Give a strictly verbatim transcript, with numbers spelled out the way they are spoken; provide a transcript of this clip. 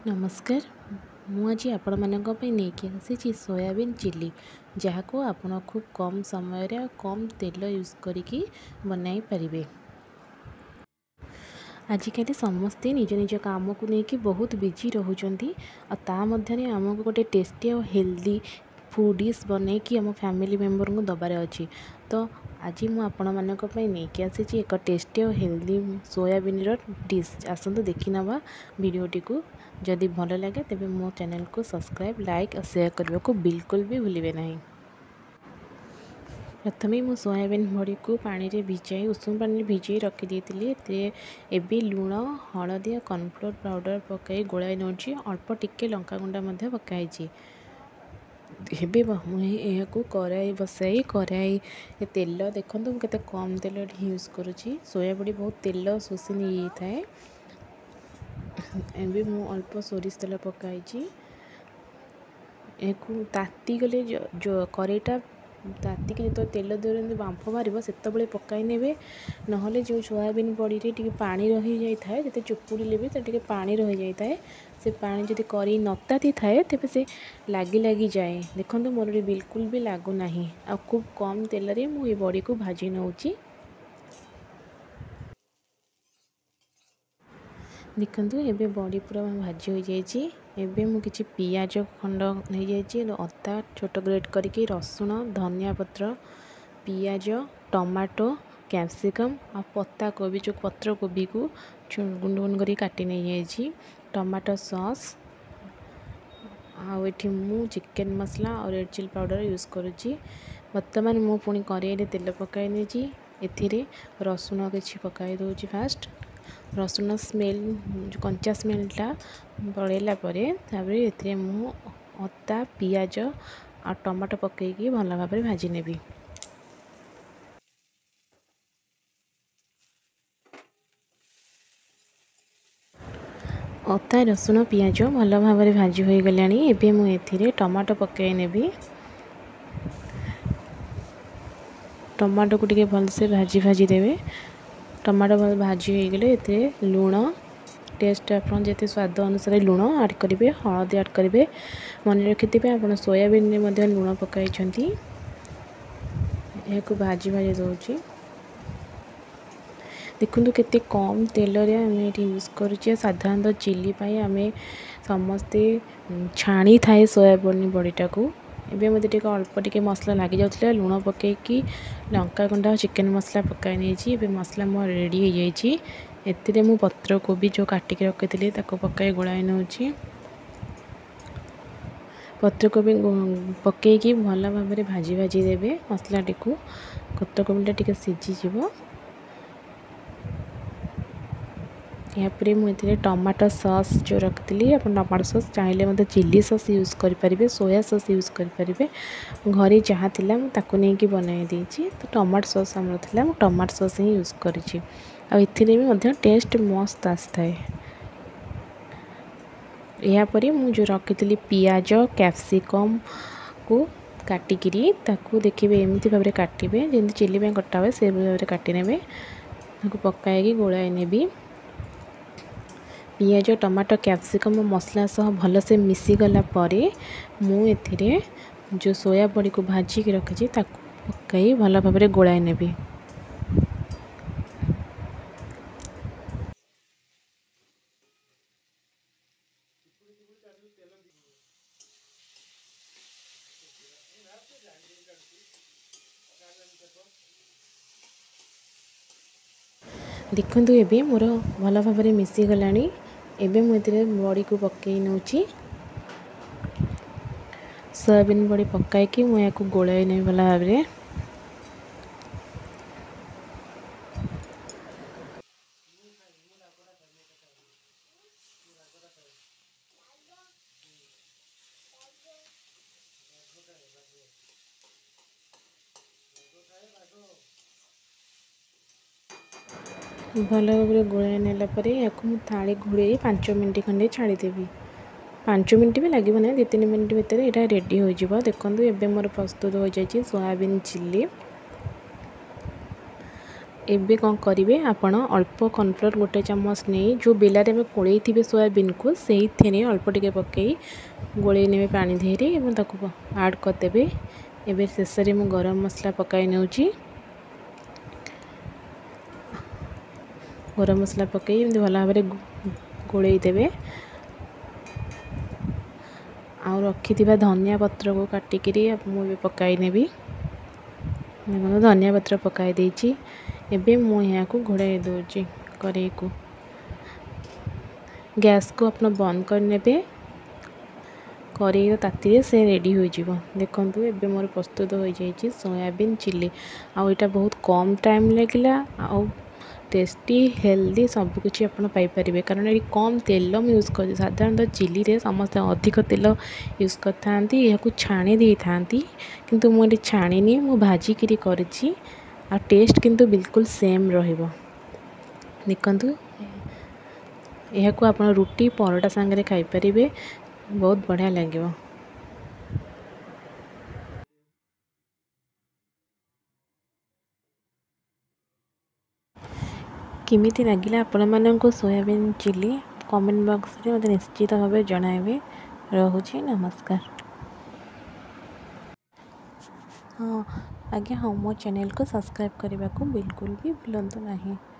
नमस्कार। मु आज आपण मानक नहीं आसी सोयाबीन चिली जहाँ को आपण खूब कम समय रे कम तेल यूज करिकी बनाई पारिबे। आजिकल समस्ते निज निज काम को लेकिन बहुत बिजी रोचंती आमको गोटे टेस्टी और हेल्दी फूड डिश बन कि आम फैमिली मेंबर को दबार अच्छी। तो आज मुझे नहीं आसी एक टेस्टी और हेल्दी सोयाबीन डिश आसतु देखी नवा वीडियोटी को। जदि भल लगे तेज मो चैनल को सब्सक्राइब लाइक और शेयर करने को बिल्कुल भी भूलिए नहीं। प्रथमे मु सोयाबीन बड़ी को पानी रे भिजाई उषुम पानी भिजाई रखी एबी लुण हलदी कॉर्नफ्लोर पाउडर पकाई गोलाई नौची अल्प टिके लंका गुंडा पकाई। एबे मुझे कराई बसाई कराई तेल देखो मुझे कम तेल यूज करुँची। सोया बड़ी बहुत तेल शोषी नहीं थाए। एबे मु अल्प सोरिष तेल पकाई ताती गले जो करेटा ताती के जो तेल दे बांफ मार से पकाई ने ना जो सोयाबीन बड़ी टे पानी रही जाए जिते चुपुड़े भी तो पानी रही जाए से पानी जब करी नताती थाए तेज से लगी लगी जाए। देखो मोर बिल्कुल भी लगुना आ खूब कम तेल रे मु बड़ी को भाजी नौची। देखु एबे बड़ी पूरा भाजी हो जाइए। एबे मु किछि पियाज खंड नहीं जाइए अदा छोट ग्रेट करके रसुण धनिया पत्र पियाज टमाटो कैप्सिकम आ पत्ता कोबी जो पत्र कोबी को गुंड गुंड कर काटी नहीं जाइए। टमाटो सॉस आठी मु चिकेन मसला और रेड चिली पाउडर यूज करुँची। बर्तमान मु पुणी कड़ाई तेल पकाई नहीं एथिरे रसुण किछि पकाई दूची। फास्ट रसुण स्मेल जो कंचा स्मेलटा पड़ेला तापर मु अदा पियाज आ टमाटो पकईकी भल भाव भाजी नेबी। अदा रसुण पियाज भल भाव भाजी हो गला। एबे मु एथिरे टमाटो पकई नेबी। टमाटो को टिके भलसे भाजी भाजी देवे। टमाटो भल भाजी हो गले एते लुण टेस्ट आप जिते स्वाद अनुसार लुण ऐड करेंगे हलदी ऐड करेंगे मन रखिथे आप सोयाबीन में लुण पकाई को भाजी भाजी दूची। देखु केते कम तेल रे आम यूज करुचे साधारणतः चिली आम समस्ते छाणी थाए सोयाबीन बड़ीटा को। एबे मते टिके अल्प टिके मसला लगी जाउतले लुण पकईकी लंका गुंडा चिकेन मसला पकाई नहीं। एबे मसला मोर रेडी हो जाइए। एतिरे मु पत्र कोबी जो काटिक रखी पकाई गोलाई नौची। पत्र कोबी पकईकी भल भाव भाजी भाजी देवे मसलाटी को। पत्र कोबीटा टिके सीझीज यापर मुझे टमाटो सॉस जो रखी आप टमाटो सॉस चाहिए मतलब चिली सॉस यूज करेंगे सोया सॉस यूज करेंगे घरे जहाँ थी नहीं बनाई देती। तो टमाटो सॉस आम थी टमाटो सॉस ही यूज करी भी टेस्ट मस्त आसता है। यापर मुझे रखी पियाज कैप्सिकम को काटिकी देखिए एमती भाव में काटे जमी चिली कटा हुए से भाव में काटी ने पकाई गोलाई नेबी। पियाज टमाटो कैप्सिकम मसला सह भल से मिसी गला परे मु एथिरे जो सोया बड़ी को भाजी की रखी पकाई भल भाव में गोलाई नेबी। देखु एबे मोर भल भाव में मिसी गला। एबे मुझे बड़ी को पकई नौची सोयाबीन बड़ी पकाई मुझे गोलाई नहीं भल भाव में। भल भाव में गोलाई नेला थाली घोड़े पांच मिनट खंडे छाड़ीदेवी। पांच मिनट भी लगे ना दु तीन मिनट भितर यहाँ रेडी हो। देखो एबे मोर प्रस्तुत हो जाए सोयाबीन चिल्ली। एबे कौन करेंगे आपण अल्प कॉर्नफ्लोर गोटे चम्मच नहीं जो बेलारे में गोलई थे सोयाबीन को से अल्प टिके पकई गोलई ने पानी देहरे आड करदे। एबे शेष में मु गरम मसला पकाई नौची गरम मसला पकई भल भाव गोलई देवे आ रखि धनिया पत्र को काटिकी मुझे पकाई नेबी देखो धनिया पत्र पकाई देछि। एबे मु यहाँ को घोड़ाई दूची कड़ाई को गैस को अपना बंद करने कड़ाई ताती से रेडी हो जाव। देखो एबे मोर प्रस्तुत हो जाइए सोयाबीन चिली आ यहाँ बहुत कम टाइम लगिला आ टेस्टी हेल्दी सबकिछ आप पाइपर कारण ये कम तेल यूज कर साधारणतः चिली रे समस्त अधिक तेल यूज करते यहाँ छाणी दे था किंतु मुझे छाणी मु भाजिकी कर टेस्ट किंतु बिल्कुल सेम रहिबो। देखंतु यहाँ को आप रुटी परोटा सांगे खाई पारिबे बहुत बढ़िया लगे। किमिति लगिला आपण मानक सोयाबीन चिली कमेंट बॉक्स रे मते निश्चित भाव जणाइबे। रहुछि नमस्कार। हाँ आज्ञा हाँ मो चैनल को सब्सक्राइब करने को बिल्कुल भी भूलु नहीं।